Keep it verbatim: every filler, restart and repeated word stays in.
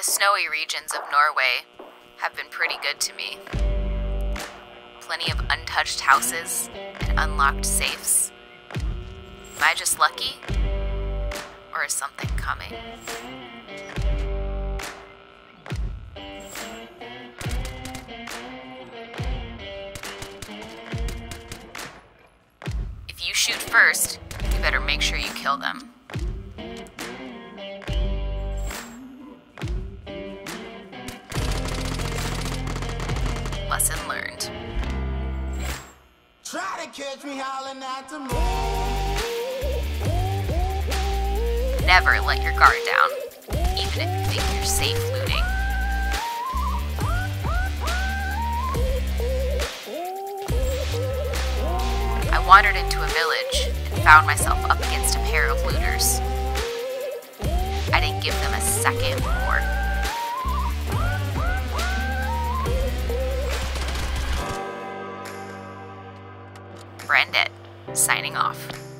The snowy regions of Norway have been pretty good to me. Plenty of untouched houses and unlocked safes. Am I just lucky? Or is something coming? If you shoot first, you better make sure you kill them. Lesson learned. Try to catch me howling at the moon. Never let your guard down, even if you think you're safe looting. I wandered into a village and found myself up against a pair of looters. I didn't give them a second more. Brandette, signing off.